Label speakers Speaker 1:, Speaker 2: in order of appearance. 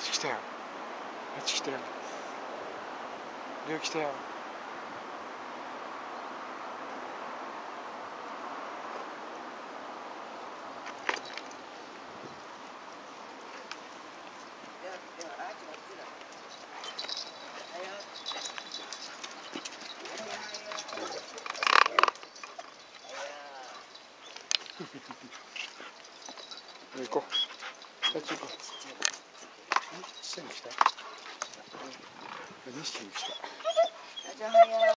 Speaker 1: ち来たよ。あっち来たよ。りょう来たよ。行こう。あっち行こう。下に来た。2匹来た。